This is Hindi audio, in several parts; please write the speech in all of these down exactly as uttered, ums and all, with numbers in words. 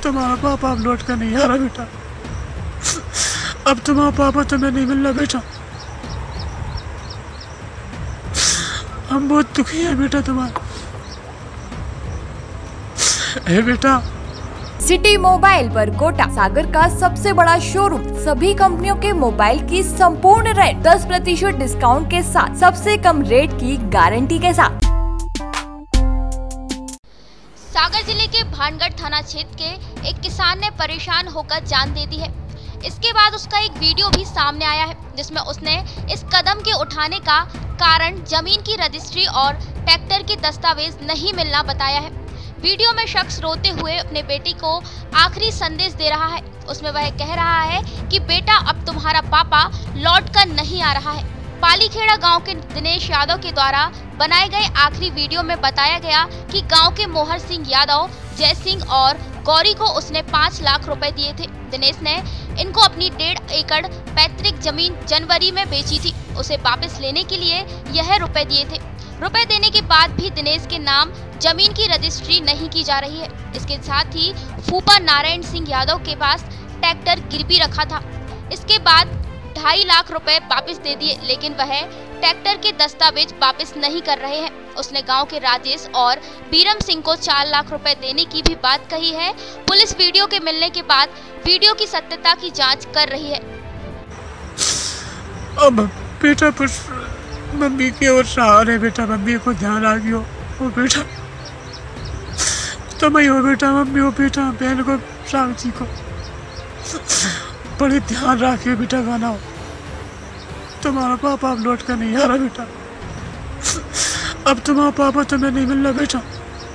तुम्हारा पापा अब लौट कर नहीं आ रहा बेटा। अब तुम्हारा पापा तुम्हें नहीं मिल रहा बेटा। हम बहुत दुखी हैं बेटा तुम्हारा। है बेटा। सिटी मोबाइल पर कोटा सागर का सबसे बड़ा शोरूम, सभी कंपनियों के मोबाइल की संपूर्ण रेंट दस प्रतिशत डिस्काउंट के साथ सबसे कम रेट की गारंटी के साथ। सागर जिले के भानगढ़ थाना क्षेत्र के एक किसान ने परेशान होकर जान दे दी है। इसके बाद उसका एक वीडियो भी सामने आया है, जिसमें उसने इस कदम के उठाने का कारण जमीन की रजिस्ट्री और ट्रैक्टर के दस्तावेज नहीं मिलना बताया है। वीडियो में शख्स रोते हुए अपने बेटी को आखिरी संदेश दे रहा है। उसमें वह कह रहा है कि बेटा अब तुम्हारा पापा लौट कर नहीं आ रहा है। पालीखेड़ा गांव के दिनेश यादव के द्वारा बनाए गए आखिरी वीडियो में बताया गया कि गांव के मोहर सिंह यादव, जय सिंह और गौरी को उसने पाँच लाख रुपए दिए थे। दिनेश ने इनको अपनी डेढ़ एकड़ पैतृक जमीन जनवरी में बेची थी। उसे वापस लेने के लिए यह रुपए दिए थे। रुपए देने के बाद भी दिनेश के नाम जमीन की रजिस्ट्री नहीं की जा रही है। इसके साथ ही फूफा नारायण सिंह यादव के पास ट्रैक्टर गिरवी रखा था। इसके बाद ढाई लाख रुपए वापस दे दिए, लेकिन वह ट्रैक्टर के दस्तावेज वापस नहीं कर रहे हैं। उसने गांव के राजेश और बीरम सिंह को चार लाख रुपए देने की भी बात कही है। पुलिस वीडियो के मिलने के बाद वीडियो की सत्यता की जांच कर रही है। अब बेटा पर मम्मी की ओर सहारे बेटा, मम्मी को ध्यान आ गयो वो बेटा। तुम ही हो बेटा, मम्मी हो बेटा, बहन को साक्षी को बड़े ध्यान रखियो बेटा। गाना हो तुम्हारा पापा अब लौट कर नहीं आ रहा बेटा। अब तुम्हारा पापा तुम्हें नहीं मिल रहा बेटा।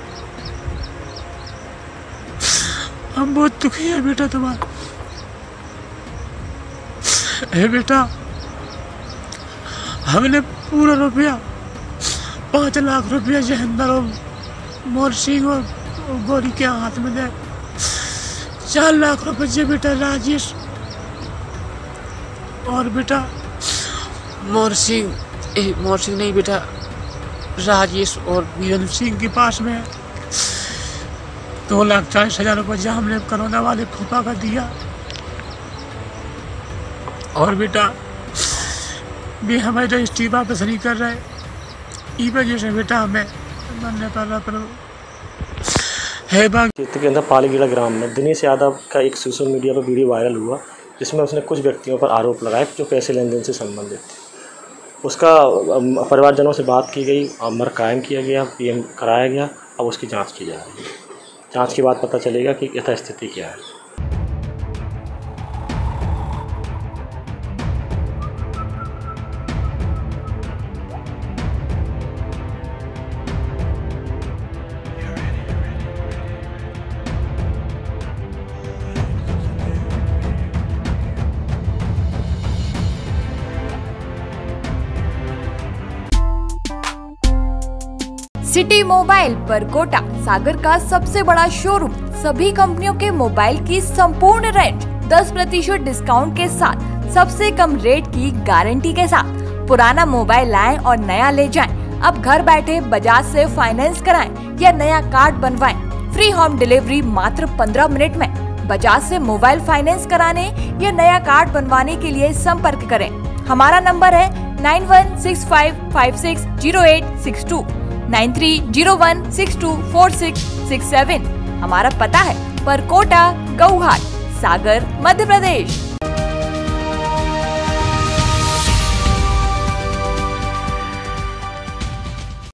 हम बहुत दुखी हैं बेटा तुम्हारा। है बेटा। हमने पूरा रुपया पाँच लाख रुपया जहेंद्र और मोहर सिंह और गौरी के हाथ में दे। चार लाख रुपये बेटा राजेश और बेटा मोहर सिंह मोहर सिंह नहीं बेटा, राजेश और वीरेंद्र सिंह के पास में दो लाख चालीस हजार रुपये जहाँ हमने कोरोना वाले फूफा का दिया। और बेटा भी हमारी रजिस्ट्री वापस नहीं कर रहे, इस वजह से बेटा हमें मानने कर रहा पर है। बाग क्षेत्र के अंदर पालीखेड़ा ग्राम में दिनेश यादव का एक सोशल मीडिया पर वीडियो वायरल हुआ, जिसमें उसने कुछ व्यक्तियों पर आरोप लगाए जो पैसे लेन देन से संबंधित थे। उसका परिवारजनों से बात की गई, अमर कायम किया गया, पीएम कराया गया। अब उसकी जांच की जा रही है। जांच के बाद पता चलेगा कि यथास्थिति क्या है। सिटी मोबाइल पर कोटा सागर का सबसे बड़ा शोरूम, सभी कंपनियों के मोबाइल की संपूर्ण रेंट दस प्रतिशत डिस्काउंट के साथ सबसे कम रेट की गारंटी के साथ। पुराना मोबाइल लाएं और नया ले जाएं। अब घर बैठे बजाज से फाइनेंस कराएं या नया कार्ड बनवाएं। फ्री होम डिलीवरी मात्र पंद्रह मिनट में। बजाज से मोबाइल फाइनेंस कराने या नया कार्ड बनवाने के लिए संपर्क करें। हमारा नंबर है nine one six five five six zero eight six two nine three zero one six two four six six seven. हमारा पता है परकोटा, गौहाट, सागर, मध्य प्रदेश।